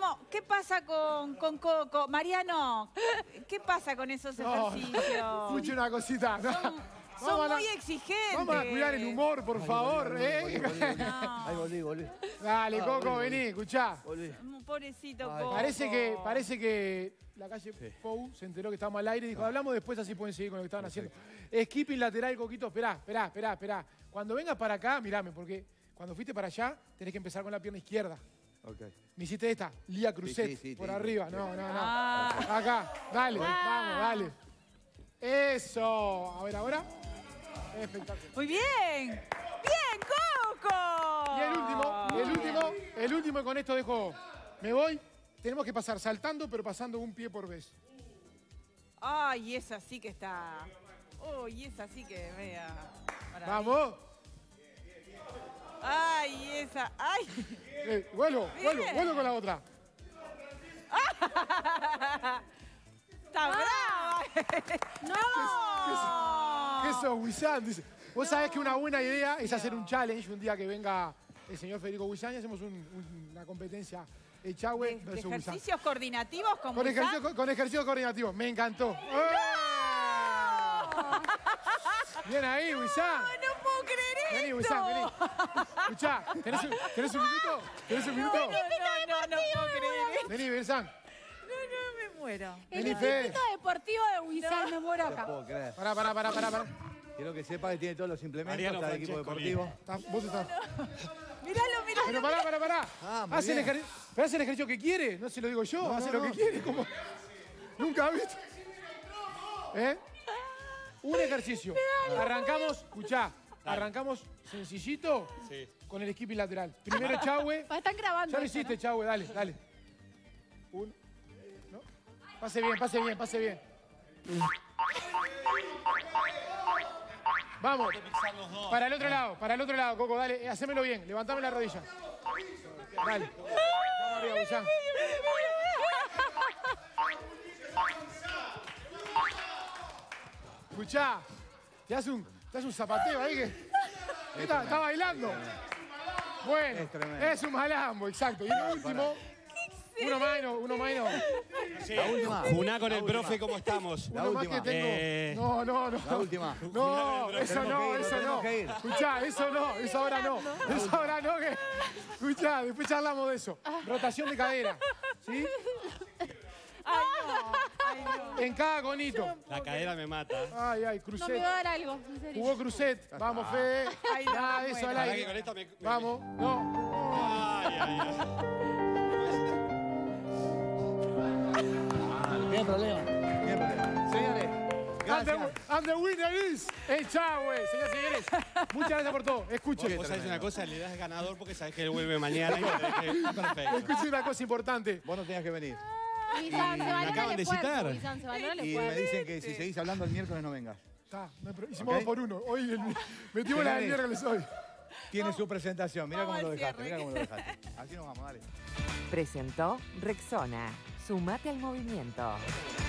¿Qué pasa con Coco? Mariano, ¿qué pasa con esos ejercicios? Escuche una cosita. Son muy exigentes. Vamos a cuidar el humor, por favor. Ahí volví. Dale, Coco, vení, escuchá. Pobrecito Coco. Parece que la calle Pou se enteró que estábamos al aire y dijo, hablamos después, así pueden seguir con lo que estaban haciendo. Skipping lateral, Coquito. Esperá. Cuando vengas para acá, mirame, porque cuando fuiste para allá, tenés que empezar con la pierna izquierda. Okay. Me hiciste esta, Lía Cruzet, sí, por sí, arriba. sí. No. Acá, dale, vamos, dale. Eso. A ver, ahora. Espectacular. Muy bien. Bien, Coco. Y el último, y con esto dejo. Me voy. Tenemos que pasar saltando, pero pasando un pie por vez. Ay, esa sí que está. Uy, esa sí que vea. ¡Vamos! Ay, esa. Ay. Vuelo con la otra. ¡Está brava! ¡No! ¿Qué sos, Wissam? Dice. Vos sabés que una buena idea es hacer un challenge un día que venga el señor Federico Wissam y hacemos una competencia Echagüe versus Wissam. ¿Ejercicios coordinativos con Con ejercicios coordinativos. Me encantó. ¡No! Bien ahí, Wissam. No puedo creer esto. Vení, Wissam, vení. Escuchá, ¿tenés un minuto? ¿Tenés un minuto? No puedo creer. Vení, Wissam. No, me muero. Vení, El Fede. Instituto Deportivo de Wissam, me muero No acá. puedo creer. Pará. Quiero que sepa que tiene todos los implementos, Mariano está el equipo Francesco, deportivo. Vos estás. Míralo. Pero pará. Muy Hace el bien. ejercicio que quiere. No se lo digo yo. Hace lo que quiere. Como... Nunca viste. Un ejercicio. Arrancamos, escuchá. Arrancamos sencillito con el skipping lateral. Primero Echagüe. Están grabando. Ya lo esto, hiciste, ¿no? Echagüe. Dale. Uno. ¿No? Pase bien. Vamos. Para el otro lado, Coco, dale. Hacémelo bien. Levantame la rodilla. Dale. Vamos arriba, Wissam. Escuchá. Te hace un zapateo ahí que... Está bailando. Bueno, es un malambo, exacto. Y el último... Uno menos. Sí. La última. Juná con el profe, ¿cómo estamos? La Uno más última. que tengo. No. La última. No, eso no. Tenemos que ir. Escuchá, eso ahora no. Eso ahora no, que... Escuchá, después charlamos de eso. Rotación de cadera, ¿sí? Ay, no. En cada conito. La cadera me mata. Ay, No me Cruzet. va a dar algo, en serio. Jugó Cruzet. Vamos, Fede. Ay, no, Nada de eso al Pará que con aire. esta me... Vamos. No. Ay. Tiene problema. Señores, gracias. And the winner is Echagüe. Señores y señores, muchas gracias por todo. Escuchen. Vos sabés una cosa, le das ganador porque sabés que él vuelve mañana y perfecto. Escuchen una cosa importante. Vos no tenías que venir. Wissam, se valora acaban el de esfuerzo. citar. Wissam, se valora el Y esfuerzo. me dicen que si seguís hablando el miércoles no vengas. Está, hicimos ¿Ok? 2 por 1. Hoy metimos la del miércoles hoy. Tiene su presentación. Mira Vamos cómo lo al dejaste. cierre. Mira cómo lo dejaste. Así nos vamos, dale. Presentó Rexona. Sumate al movimiento.